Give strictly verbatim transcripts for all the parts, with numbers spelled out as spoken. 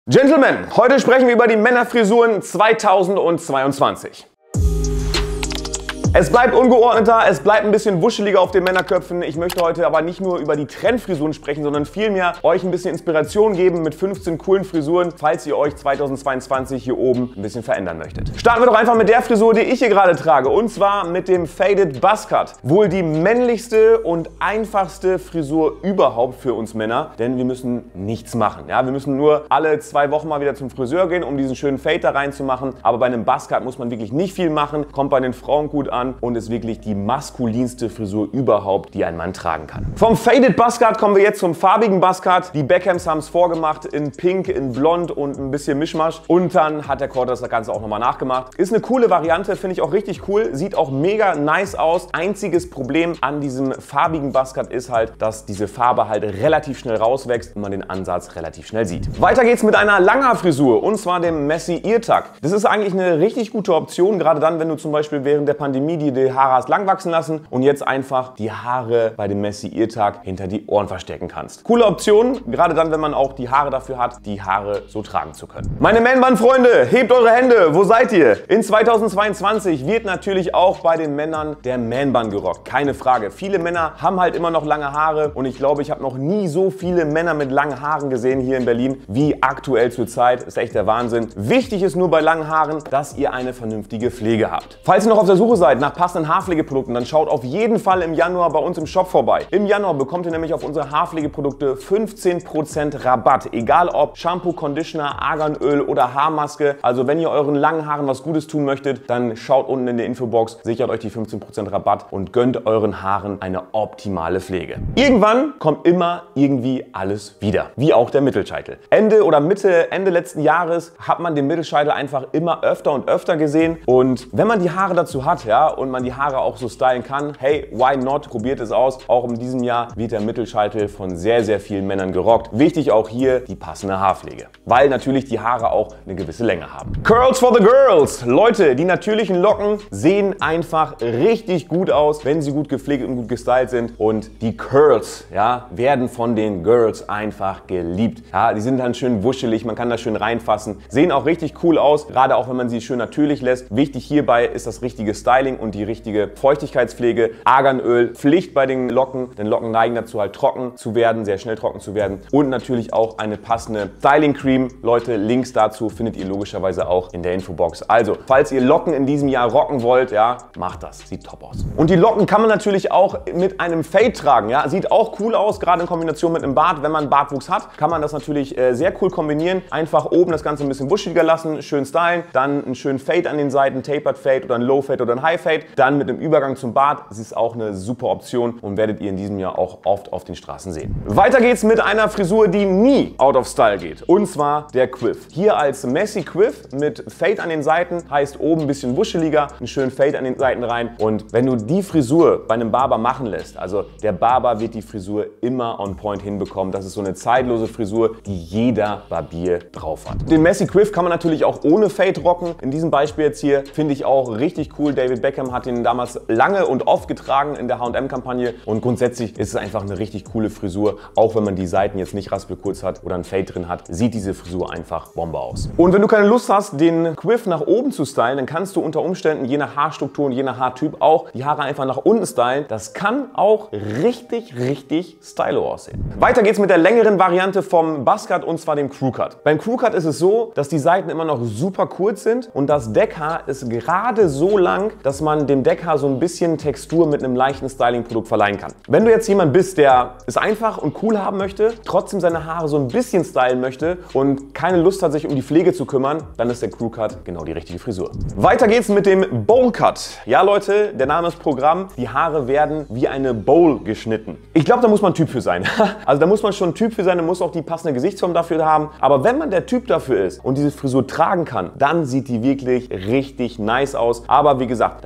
Gentlemen, heute sprechen wir über die Männerfrisuren zweitausendzweiundzwanzig. Es bleibt ungeordneter, es bleibt ein bisschen wuscheliger auf den Männerköpfen. Ich möchte heute aber nicht nur über die Trendfrisuren sprechen, sondern vielmehr euch ein bisschen Inspiration geben mit fünfzehn coolen Frisuren, falls ihr euch zweitausendzweiundzwanzig hier oben ein bisschen verändern möchtet. Starten wir doch einfach mit der Frisur, die ich hier gerade trage, und zwar mit dem Faded Buzzcut. Wohl die männlichste und einfachste Frisur überhaupt für uns Männer, denn wir müssen nichts machen. Ja, wir müssen nur alle zwei Wochen mal wieder zum Friseur gehen, um diesen schönen Fade da reinzumachen. Aber bei einem Buzzcut muss man wirklich nicht viel machen, kommt bei den Frauen gut an und ist wirklich die maskulinste Frisur überhaupt, die ein Mann tragen kann. Vom Faded Buzzcut kommen wir jetzt zum farbigen Buzzcut. Die Beckhams haben es vorgemacht in Pink, in Blond und ein bisschen Mischmasch. Und dann hat der Cortez das Ganze auch nochmal nachgemacht. Ist eine coole Variante, finde ich auch richtig cool. Sieht auch mega nice aus. Einziges Problem an diesem farbigen Buzzcut ist halt, dass diese Farbe halt relativ schnell rauswächst und man den Ansatz relativ schnell sieht. Weiter geht's mit einer Langer-Frisur, und zwar dem Messy Ear Tuck. Das ist eigentlich eine richtig gute Option, gerade dann, wenn du zum Beispiel während der Pandemie die die Haare hast lang wachsen lassen und jetzt einfach die Haare bei dem Messy Ear Tuck hinter die Ohren verstecken kannst. Coole Option, gerade dann, wenn man auch die Haare dafür hat, die Haare so tragen zu können. Meine Man-Bun-Freunde, hebt eure Hände, wo seid ihr? In zweitausendzweiundzwanzig wird natürlich auch bei den Männern der Man-Bun gerockt, keine Frage. Viele Männer haben halt immer noch lange Haare und ich glaube, ich habe noch nie so viele Männer mit langen Haaren gesehen hier in Berlin wie aktuell zur Zeit. Ist echt der Wahnsinn. Wichtig ist nur bei langen Haaren, dass ihr eine vernünftige Pflege habt. Falls ihr noch auf der Suche seid nach passenden Haarpflegeprodukten, dann schaut auf jeden Fall im Januar bei uns im Shop vorbei. Im Januar bekommt ihr nämlich auf unsere Haarpflegeprodukte fünfzehn Prozent Rabatt, egal ob Shampoo, Conditioner, Arganöl oder Haarmaske. Also wenn ihr euren langen Haaren was Gutes tun möchtet, dann schaut unten in der Infobox, sichert euch die fünfzehn Prozent Rabatt und gönnt euren Haaren eine optimale Pflege. Irgendwann kommt immer irgendwie alles wieder, wie auch der Mittelscheitel. Ende oder Mitte, Ende letzten Jahres hat man den Mittelscheitel einfach immer öfter und öfter gesehen, und wenn man die Haare dazu hat, ja, und man die Haare auch so stylen kann, hey, why not? Probiert es aus. Auch in diesem Jahr wird der Mittelscheitel von sehr, sehr vielen Männern gerockt. Wichtig auch hier die passende Haarpflege, weil natürlich die Haare auch eine gewisse Länge haben. Curls for the Girls. Leute, die natürlichen Locken sehen einfach richtig gut aus, wenn sie gut gepflegt und gut gestylt sind, und die Curls, ja, werden von den Girls einfach geliebt. Ja, die sind dann schön wuschelig, man kann da schön reinfassen, sehen auch richtig cool aus, gerade auch wenn man sie schön natürlich lässt. Wichtig hierbei ist das richtige Styling und die richtige Feuchtigkeitspflege. Arganöl, Pflicht bei den Locken, denn Locken neigen dazu halt trocken zu werden, sehr schnell trocken zu werden, und natürlich auch eine passende Styling Cream. Leute, Links dazu findet ihr logischerweise auch in der Infobox. Also, falls ihr Locken in diesem Jahr rocken wollt, ja, macht das, sieht top aus. Und die Locken kann man natürlich auch mit einem Fade tragen, ja, sieht auch cool aus, gerade in Kombination mit einem Bart. Wenn man Bartwuchs hat, kann man das natürlich äh, sehr cool kombinieren. Einfach oben das Ganze ein bisschen wuschiger lassen, schön stylen, dann einen schönen Fade an den Seiten, Tapered Fade oder ein Low Fade oder ein High Fade, dann mit dem Übergang zum Bart. Das ist auch eine super Option und werdet ihr in diesem Jahr auch oft auf den Straßen sehen. Weiter geht's mit einer Frisur, die nie out of style geht, und zwar der Quiff. Hier als Messy Quiff mit Fade an den Seiten, heißt oben ein bisschen wuscheliger, einen schönen Fade an den Seiten rein, und wenn du die Frisur bei einem Barber machen lässt, also der Barber wird die Frisur immer on point hinbekommen. Das ist so eine zeitlose Frisur, die jeder Barbier drauf hat. Den Messy Quiff kann man natürlich auch ohne Fade rocken. In diesem Beispiel jetzt hier finde ich auch richtig cool. David Beckham hat den damals lange und oft getragen in der H und M-Kampagne, und grundsätzlich ist es einfach eine richtig coole Frisur. Auch wenn man die Seiten jetzt nicht raspelkurz hat oder ein Fade drin hat, sieht diese Frisur einfach Bombe aus. Und wenn du keine Lust hast, den Quiff nach oben zu stylen, dann kannst du unter Umständen je nach Haarstruktur und je nach Haartyp auch die Haare einfach nach unten stylen. Das kann auch richtig, richtig stylo aussehen. Weiter geht's mit der längeren Variante vom Buzzcut, und zwar dem Crew Cut. Beim Crew Cut ist es so, dass die Seiten immer noch super kurz sind und das Deckhaar ist gerade so lang, dass man dem Deckhaar so ein bisschen Textur mit einem leichten Styling-Produkt verleihen kann. Wenn du jetzt jemand bist, der es einfach und cool haben möchte, trotzdem seine Haare so ein bisschen stylen möchte und keine Lust hat, sich um die Pflege zu kümmern, dann ist der Crew Cut genau die richtige Frisur. Weiter geht's mit dem Bowl Cut. Ja Leute, der Name ist Programm. Die Haare werden wie eine Bowl geschnitten. Ich glaube, da muss man Typ für sein. Also da muss man schon ein Typ für sein, da muss auch die passende Gesichtsform dafür haben. Aber wenn man der Typ dafür ist und diese Frisur tragen kann, dann sieht die wirklich richtig nice aus. Aber wie gesagt, da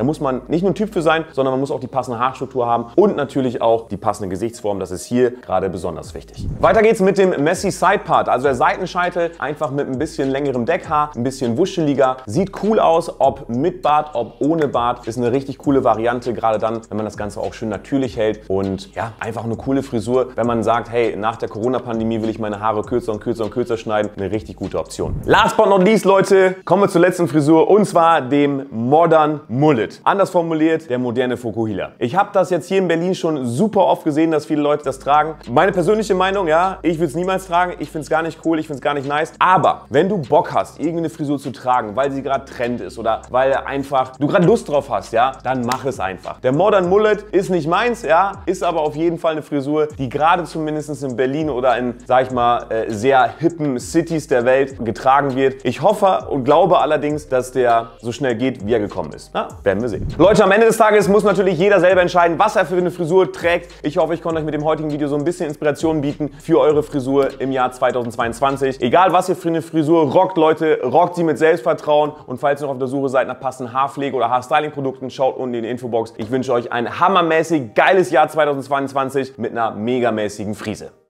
Da muss man nicht nur ein Typ für sein, sondern man muss auch die passende Haarstruktur haben und natürlich auch die passende Gesichtsform. Das ist hier gerade besonders wichtig. Weiter geht's mit dem Messy Side Part, also der Seitenscheitel, einfach mit ein bisschen längerem Deckhaar, ein bisschen wuscheliger. Sieht cool aus, ob mit Bart, ob ohne Bart. Ist eine richtig coole Variante, gerade dann, wenn man das Ganze auch schön natürlich hält. Und ja, einfach eine coole Frisur, wenn man sagt, hey, nach der Corona-Pandemie will ich meine Haare kürzer und kürzer und kürzer schneiden. Eine richtig gute Option. Last but not least, Leute, kommen wir zur letzten Frisur und zwar dem Modern Mullet. Anders formuliert, der moderne Fokuhila. Ich habe das jetzt hier in Berlin schon super oft gesehen, dass viele Leute das tragen. Meine persönliche Meinung, ja, ich würde es niemals tragen. Ich finde es gar nicht cool, ich finde es gar nicht nice. Aber wenn du Bock hast, irgendeine Frisur zu tragen, weil sie gerade Trend ist oder weil einfach du gerade Lust drauf hast, ja, dann mach es einfach. Der Modern Mullet ist nicht meins, ja, ist aber auf jeden Fall eine Frisur, die gerade zumindest in Berlin oder in, sag ich mal, äh, sehr hippen Cities der Welt getragen wird. Ich hoffe und glaube allerdings, dass der so schnell geht, wie er gekommen ist. Na, werden wir sehen. Leute, am Ende des Tages muss natürlich jeder selber entscheiden, was er für eine Frisur trägt. Ich hoffe, ich konnte euch mit dem heutigen Video so ein bisschen Inspiration bieten für eure Frisur im Jahr zweitausendzweiundzwanzig. Egal, was ihr für eine Frisur rockt, Leute, rockt sie mit Selbstvertrauen. Und falls ihr noch auf der Suche seid nach passenden Haarpflege oder Haarstyling-Produkten, schaut unten in die Infobox. Ich wünsche euch ein hammermäßig geiles Jahr zweitausendzweiundzwanzig mit einer megamäßigen Frise.